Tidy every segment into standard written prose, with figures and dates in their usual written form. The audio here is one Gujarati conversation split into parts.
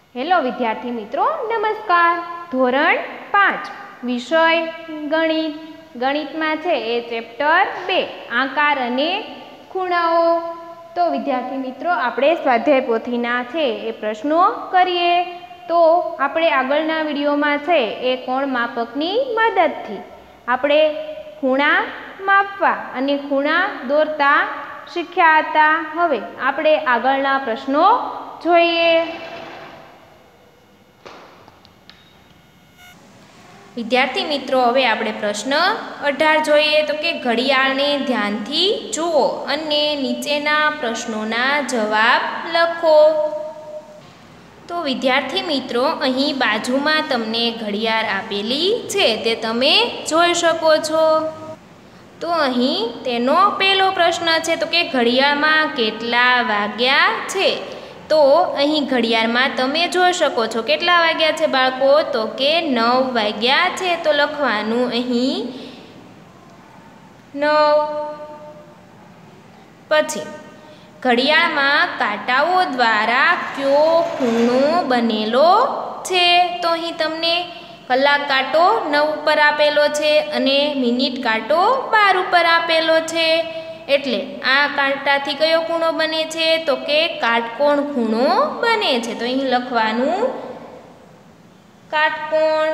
હેલો વિદ્યાર્થી મિત્રો, નમસ્કાર. ધોરણ 5 વિષય ગણિત. ગણિતમાં છે એ ચેપ્ટર 2 આકાર અને ખૂણાઓ. તો વિદ્યાર્થી મિત્રો, આપણે સ્વાધ્યાય પોથીના છે એ પ્રશ્નો કરીએ. તો આપણે આગળના વિડીયોમાં છે એ કોણ માપકની મદદથી આપણે ખૂણા માપવા અને ખૂણા દોરતા શીખ્યા હતા. હવે આપણે આગળના પ્રશ્નો જોઈએ. વિદ્યાર્થી મિત્રો, હવે આપણે પ્રશ્ન 18 જોઈએ. તો કે ઘડિયાળને ધ્યાનથી જુઓ અને નીચેના પ્રશ્નોના જવાબ લખો. તો વિદ્યાર્થી મિત્રો, અહીં બાજુમાં તમને ઘડિયાળ આપેલી છે તે તમે જોઈ શકો છો. તો અહીં તેનો પહેલો પ્રશ્ન છે તો કે ઘડિયાળમાં કેટલા વાગ્યા છે. તો અહીં ઘડિયાળમાં તમે જોઈ શકો છો કેટલા વાગ્યા છે બાળકો. તો કે 9 વાગ્યા છે. તો લખવાનું અહીં 9. પછી ઘડિયાળમાં કાંટાઓ દ્વારા કયો ખૂણો બનેલો છે. તો અહીં તમને કલાક કાંટો 9 ઉપર આપેલો છે અને મિનિટ કાંટો 12 ઉપર આપેલો છે. એટલે આ કાંટાથી કયો ખૂણો બને છે. તો કે કાટકોણ ખૂણો બને છે. તો અહીં લખવાનું કાટકોણ.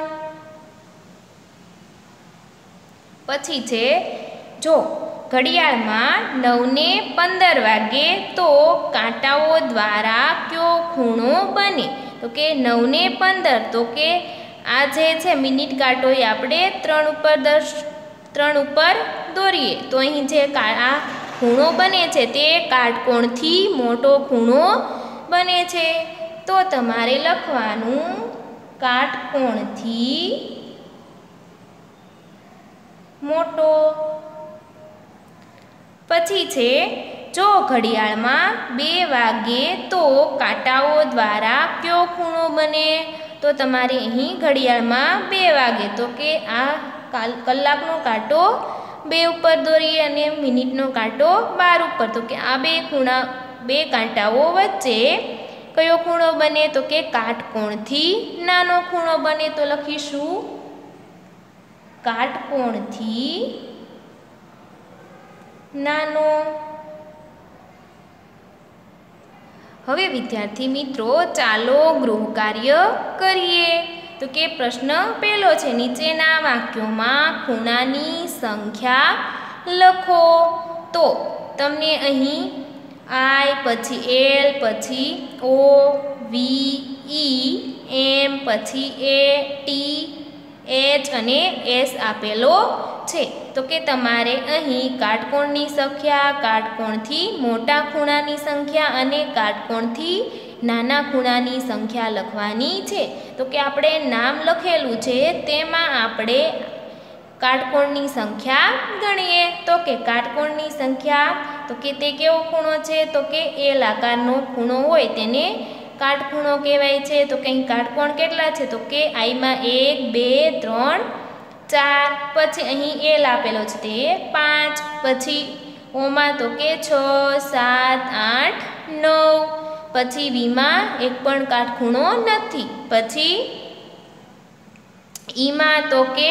પછી છે જો ઘડિયાળમાં 9:15 વાગે તો કાંટાઓ દ્વારા કયો ખૂણો બને. તો કે 9:15. તો કે આ જે છે મિનિટ કાંટો એ આપણે 3 ઉપર દોરીએ તો અહીં જે આ ખૂણો બને છે તે કાટકોણથી મોટો ખૂણો બને છે. તો તમારે લખવાનું કાટકોણથી મોટો. પછી છે જો ઘડિયાળમાં 2 વાગે તો કાંટાઓ દ્વારા કયો ખૂણો બને. તો તમારે અહીં ઘડિયાળમાં 2 વાગે તો કે આ કલાકનો કાંટો 2 ઉપર દોરીએ અને મિનિટનો કાંટો 12 ઉપર. તો કે આ બે કાંટાઓ વચ્ચે કયો ખૂણો બને. તો કે કાટકોણથી નાનો ખૂણો બને. તો લખીશું કાટકોણથી નાનો. હવે વિદ્યાર્થી મિત્રો, ચાલો ગૃહકાર્ય કરીએ. તો કે પ્રશ્ન પહેલો છે નીચેના વાક્યોમાં ખૂણાની સંખ્યા લખો. તો તમને અહીં I, પછી L, પછી O, V, E, M, પછી A, T, H અને S આપેલો છે. તો કે તમારે અહીં કાટકોણની સંખ્યા, કાટકોણથી મોટા ખૂણાની સંખ્યા અને કાટકોણથી નાના ખૂણાની સંખ્યા લખવાની છે. તો કે આપણે નામ લખેલું છે તેમાં આપણે કાટકોણની સંખ્યા ગણીએ. તો કે કાટકોણની સંખ્યા તો કે તે કેવો ખૂણો છે. તો કે L આકારનો ખૂણો હોય તેને કાટખૂણો કહેવાય છે. તો કે અહીં કાટકોણ કેટલા છે. તો કે આઈમાં 1, 2, 3, 4. પછી અહીં L આપેલો છે તે 5. પછી ઓમાં તો કે 6, 7, 8, 9. પછી વીમાં એક પણ કાટખૂણો નથી. પછી ઈમાં તો કે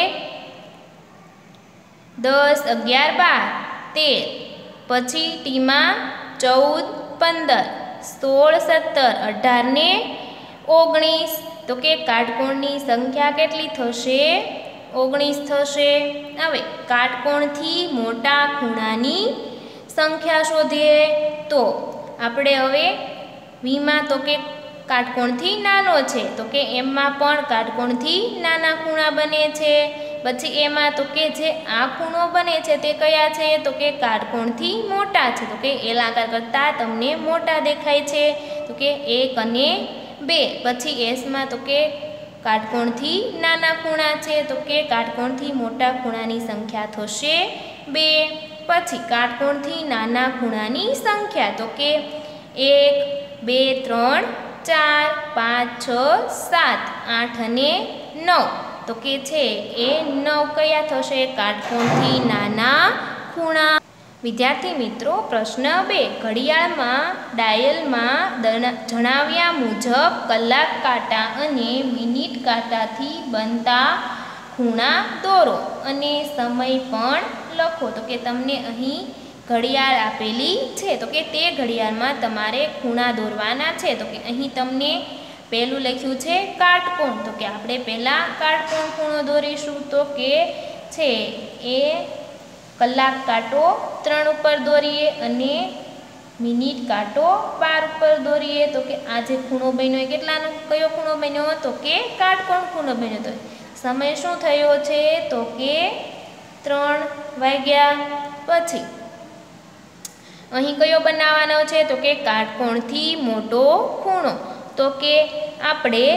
10, 11, 12, 13. પછી ટીમાં 14, 15, 16, 17, 18 ને 19. તો કે કાટકોણની સંખ્યા કેટલી થશે. 19 થશે. હવે કાટકોણથી મોટા ખૂણાની સંખ્યા શોધીએ. તો આપણે હવે વીમાં તો કે કાટકોણથી નાનો છે. તો કે એમમાં પણ કાટકોણથી નાના ખૂણા બને છે. પછી એમાં તો કે જે આ ખૂણો બને છે તે કયા છે. તો કે કાટકોણથી મોટા છે. તો કે એલ આકાર કરતાં તમને મોટા દેખાય છે. તો કે 1 અને 2. પછી એસમાં તો કે કાટકોણથી નાના ખૂણા છે. તો કે કાટકોણથી મોટા ખૂણાની સંખ્યા થશે 2. પછી કાટકોણથી નાના ખૂણાની સંખ્યા તો કે 1, 2, 3, 4, 5, 6, 7, 8 અને 9. તો કે છે એ 9 કયા થશે. કાટકોણથી નાના ખૂણા. વિદ્યાર્થી મિત્રો પ્રશ્ન 2 ઘડિયાળમાં ડાયલમાં જણાવ્યા મુજબ કલાક કાંટા અને મિનિટ કાંટાથી બનતા ખૂણા દોરો અને સમય પણ લખો. તો કે તમને અહીં ઘડિયાળ આપેલી છે, તો કે તે ઘડિયાળમાં તમારે ખૂણા દોરવાના છે. તો કે અહીં તમને પહેલું લખ્યું છે કાટકોણ, તો કે આપણે પહેલાં કાટકોણ ખૂણો દોરીશું. તો કે છે એ કલાક કાંટો 3 ઉપર દોરીએ અને મિનિટ કાંટો 12 ઉપર દોરીએ. તો કે આ જે ખૂણો બન્યો એ કેટલાનો કયો ખૂણો બન્યો? તો કે કાટકોણ ખૂણો બન્યો. તો સમય શું થયો છે? તો કે 3 વાગ્યા. પછી અહીં કયો બનાવવાનો છે? તો કે કાટકોણથી મોટો ખૂણો. તો કે આપણે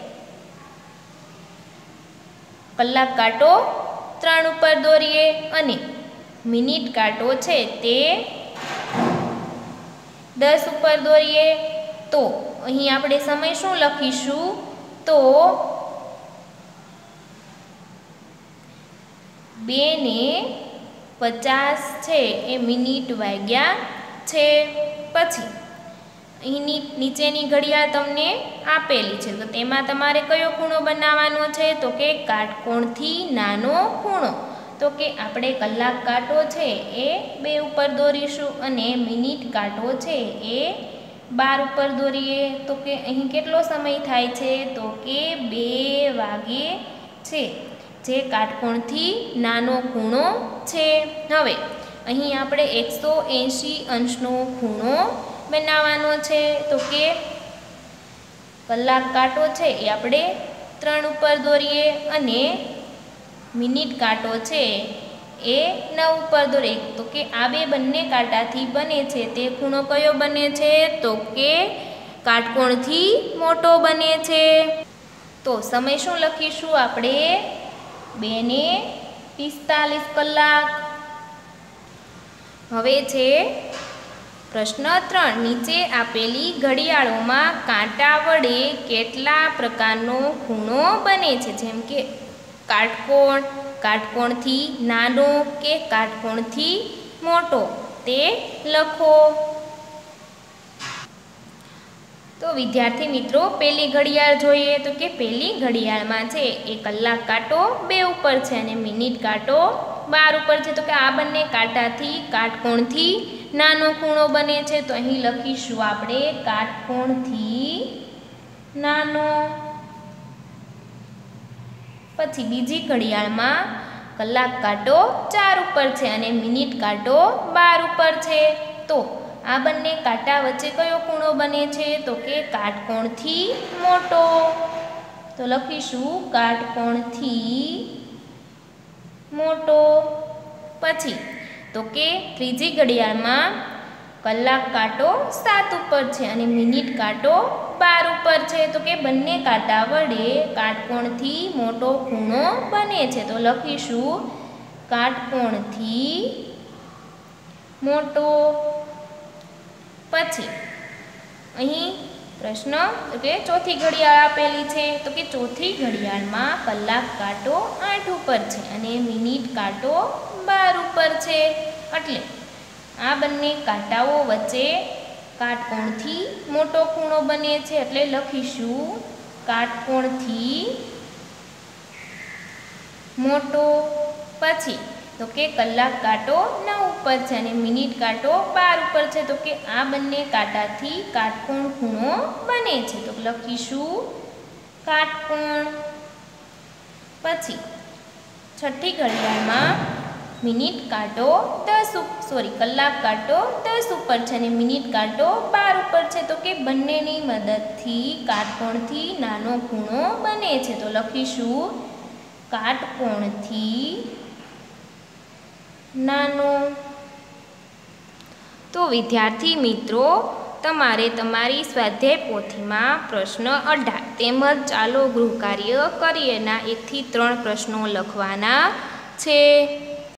કલાક કાંટો 3 ઉપર દોરીએ અને મિનિટ કાંટો છે તે 10 ઉપર દોરીએ. તો અહીં આપણે સમય શું લખીશું? તો 2:50 છે એ મિનિટ વાગ્યા છે. પછી અહીં નીચેની ઘડિયાળ તમને આપેલી છે, તો તેમાં તમારે કયો ખૂણો બનાવવાનો છે? તો કે કાટકોણથી નાનો ખૂણો. તો કે આપણે કલાક કાંટો છે એ 2 ઉપર દોરીશું અને મિનિટ કાંટો છે એ 12 ઉપર દોરીએ. તો કે અહીં કેટલો સમય થાય છે? તો કે 2 વાગે છે, જે કાટકોણથી નાનો ખૂણો છે. હવે અહીં આપણે 180 અંશનો ખૂણો બનાવવાનો છે. તો કે કલાક કાંટો છે એ આપણે 3 ઉપર દોરીએ અને મિનિટ કાંટો છે એ 9 ઉપર દોરીએ. તો કે આ બંને કાંટાથી બને છે તે ખૂણો કયો બને છે? તો કે કાટકોણથી મોટો બને છે. તો સમય શું લખીશું આપણે? 2:45 કલાક. હવે છે પ્રશ્ન 3 નીચે આપેલી ઘડિયાળોમાં કાંટા વડે કેટલા પ્રકારનો ખૂણો બને છે? જેમ કે કાટકોણ, કાટકોણથી નાનો કે કાટકોણથી મોટો, તે લખો. તો વિદ્યાર્થી મિત્રો પહેલી ઘડિયાળ જોઈએ. તો કે પહેલી ઘડિયાળમાં છે એ કલાક કાંટો 2 ઉપર છે અને મિનિટ કાંટો 12 ઉપર છે. તો કે આ બંને કાંટાથી કાટકોણથી નાનો ખૂણો બને છે. તો અહીં લખીશું આપણે કાટકોણથી નાનો. પછી બીજી ઘડિયાળમાં કલાક કાંટો 4 ઉપર છે અને મિનિટ કાંટો 12 ઉપર છે. તો આ બંને કાંટા વચ્ચે કયો ખૂણો બને છે? તો કે કાટકોણથી મોટો. તો લખીશું કાટકોણથી મોટો. પછી તો કે ત્રીજી ઘડિયાળમાં કલાક કાંટો 7 ઉપર છે અને મિનિટ કાંટો 12 ઉપર છે. તો કે બંને કાંટા વડે કાટકોણથી મોટો ખૂણો બને છે. તો લખીશું કાટકોણથી મોટો. પછી અહીં પ્રશ્ન કે ચોથી ઘડિયાળ આપેલી છે. તો કે ચોથી ઘડિયાળમાં કલાક કાંટો 8 ઉપર છે અને મિનિટ કાંટો 12 ઉપર છે. એટલે આ બંને કાંટાઓ વચ્ચે કાટકોણથી મોટો ખૂણો બને છે. એટલે લખીશું કાટકોણથી મોટો. પછી તો કે કલાક કાંટો 9 ઉપર છે અને મિનિટ કાંટો 12 ઉપર છે. તો કે આ બંને કાંટાથી કાટકોણ ખૂણો બને છે. તો લખીશું કાટકોણ. પછી છઠ્ઠી ઘડિયાળમાં કલાક કાંટો 10 ઉપર છે અને મિનિટ કાંટો 12 ઉપર છે. તો કે બંનેની મદદથી કાટકોણથી નાનો ખૂણો બને છે. તો લખીશું કાટકોણથી નાનો. તો વિદ્યાર્થી મિત્રો તમારે તમારી સ્વાધ્યાય પોથીમાં પ્રશ્ન 18 તેમજ ચાલો ગૃહકાર્ય કરીએના 1 થી 3 પ્રશ્નો લખવાના છે.